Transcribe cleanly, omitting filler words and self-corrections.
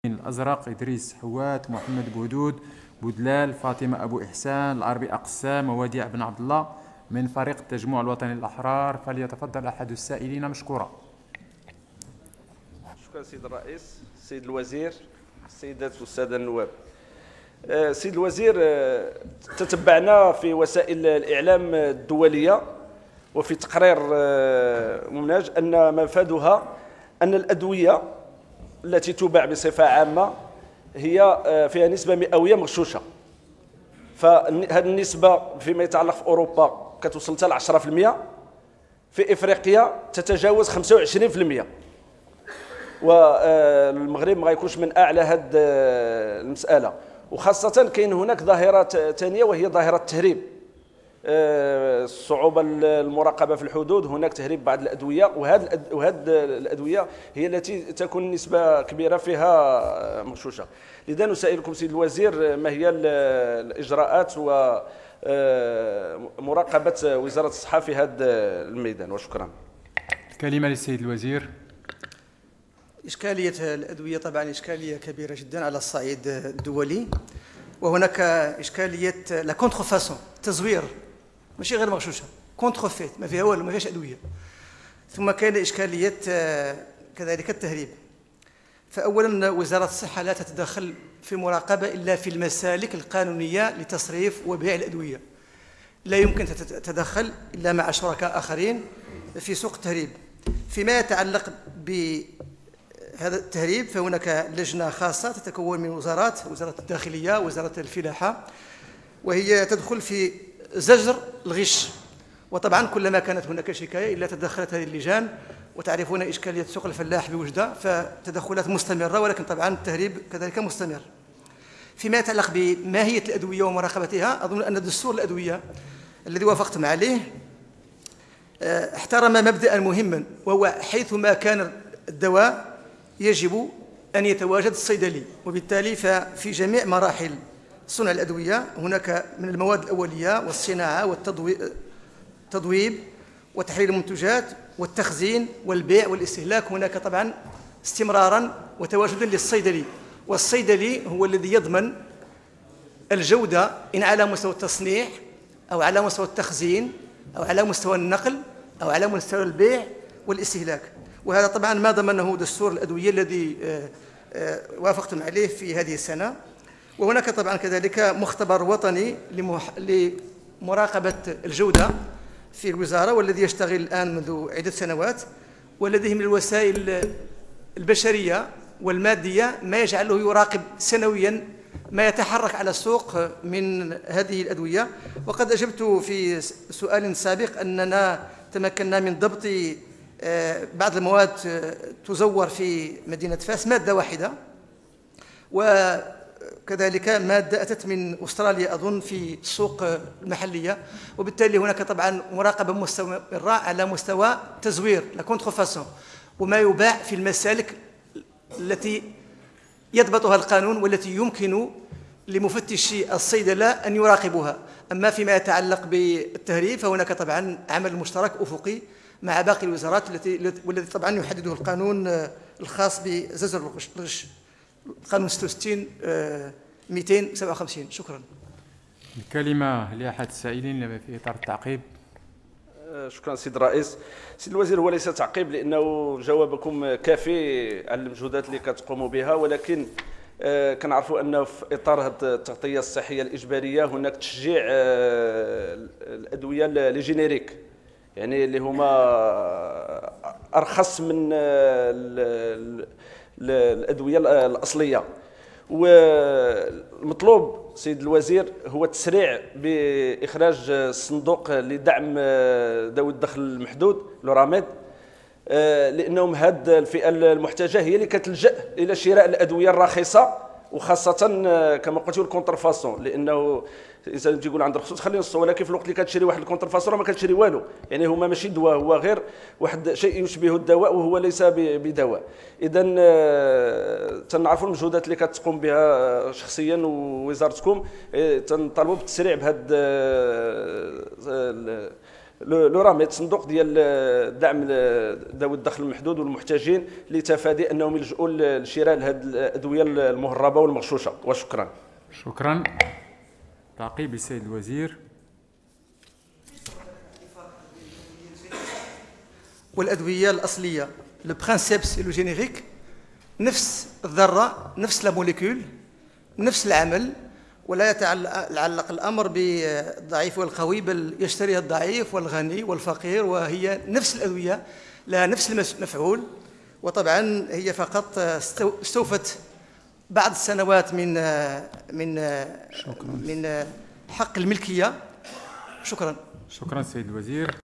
الأزرق، إدريس حوات، محمد بودود، بودلال، فاطمة أبو إحسان، العربي أقسام، وديع بن عبد الله من فريق التجمع الوطني الأحرار. فليتفضل أحد السائلين مشكورا. شكرا سيد الرئيس، سيد الوزير، السيدات والسادة النواب. سيد الوزير، تتبعنا في وسائل الإعلام الدولية وفي تقرير ممنهج أن مفادها أن الأدوية التي تباع بصفة عامة هي فيها نسبة مئوية مغشوشة. فهذه النسبة فيما يتعلق في أوروبا كتوصل حتى ل 10%، في إفريقيا تتجاوز 25%، والمغرب ما غيكونش من أعلى هذه المسألة. وخاصة كاين هناك ظاهرة ثانية وهي ظاهرة التهريب، الصعوبة المراقبة في الحدود، هناك تهريب بعض الأدوية، وهذه الأدوية هي التي تكون نسبة كبيرة فيها مغشوشة. لذا نسائلكم سيد الوزير، ما هي الإجراءات ومراقبة وزارة الصحة في هذا الميدان؟ وشكرا. الكلمة للسيد الوزير. إشكالية الأدوية طبعا إشكالية كبيرة جدا على الصعيد الدولي، وهناك إشكالية لا كونترفاسون، تزوير، ماشي غير مغشوشة، كونترفيت، ما فيها والو، ما فيهاش أدوية. ثم كاين إشكالية كذلك التهريب. فأولا وزارة الصحة لا تتدخل في المراقبة إلا في المسالك القانونية لتصريف وبيع الأدوية، لا يمكن تتدخل إلا مع شركاء آخرين في سوق التهريب. فيما يتعلق بهذا التهريب فهناك لجنة خاصة تتكون من وزارات، وزارة الداخلية، وزارة الفلاحة، وهي تدخل في زجر الغش. وطبعا كلما كانت هناك شكاية إلا تدخلت هذه اللجان، وتعرفون إشكالية سوق الفلاح بوجدة، فتدخلات مستمرة، ولكن طبعا التهريب كذلك مستمر. فيما يتعلق بماهية الأدوية ومراقبتها، أظن أن دستور الأدوية الذي وافقتم عليه احترم مبدأ مهما، وهو حيثما كان الدواء يجب أن يتواجد الصيدلي، وبالتالي ففي جميع مراحل صنع الأدوية هناك من المواد الأولية والصناعة والتضويب وتحليل المنتجات والتخزين والبيع والاستهلاك، هناك طبعا استمرارا وتواجدا للصيدلي، والصيدلي هو الذي يضمن الجودة إن على مستوى التصنيع أو على مستوى التخزين أو على مستوى النقل أو على مستوى البيع والاستهلاك. وهذا طبعا ما ضمنه دستور الأدوية الذي وافقتم عليه في هذه السنة. وهناك طبعا كذلك مختبر وطني لمراقبة الجودة في الوزارة، والذي يشتغل الآن منذ عدة سنوات، والذي من الوسائل البشرية والمادية ما يجعله يراقب سنويا ما يتحرك على السوق من هذه الأدوية. وقد أجبت في سؤال سابق أننا تمكنا من ضبط بعض المواد تزور في مدينة فاس، مادة واحدة، وكذلك مادة أتت من أستراليا أظن في السوق المحلية. وبالتالي هناك طبعا مراقبة مستمرة على مستوى تزوير لا كونترفاسون، وما يباع في المسالك التي يضبطها القانون والتي يمكن لمفتشي الصيدلة أن يراقبوها. أما فيما يتعلق بالتهريب فهناك طبعا عمل مشترك أفقي مع باقي الوزارات والذي طبعا يحدده القانون الخاص بزجر الغش، قانون 66 257. شكرا. الكلمة لأحد السائلين في إطار التعقيب. شكرا سيد الرئيس. سيد الوزير، هو ليس تعقيب لأنه جوابكم كافي على المجهودات اللي كتقوموا بها، ولكن كنعرفوا أنه في إطار هذه التغطية الصحية الإجبارية هناك تشجيع الأدوية لي جينيريك، يعني اللي هما أرخص من الأدوية الأصلية. والمطلوب سيد الوزير هو التسريع بإخراج الصندوق لدعم ذوي الدخل المحدود لوراميد، لأنهم هذه الفئة المحتاجة هي اللي كتلجأ إلى شراء الأدوية الراخصة، وخاصة كما قلت الكونترفاسون، لأنه الانسان تيقول عند الخصوص خلي نص، ولكن في الوقت اللي كتشري واحد الكونترفاسون ما كتشري والو، يعني هما ماشي دواء، هو غير واحد شيء يشبه الدواء وهو ليس بدواء. اذا تنعرفوا المجهودات اللي كتقوم بها شخصيا ووزارتكم، تنطالبوا بالتسريع بهذا لوراميد صندوق ديال دعم ذوي الدخل المحدود والمحتاجين لتفادي انهم يلجؤوا لشراء هذه الادويه المهربه والمغشوشه. وشكرا. شكرا. تعقيب السيد الوزير. والادويه الاصليه لو برانسيب سي لو جينيريك، نفس الذره، نفس لا موليكول، نفس العمل، ولا يتعلق الامر بالضعيف والقوي، بل يشتريها الضعيف والغني والفقير، وهي نفس الادويه لها نفس المفعول. وطبعا هي فقط استوفت بعض السنوات من حق الملكيه. شكرا. شكرا سيد الوزير.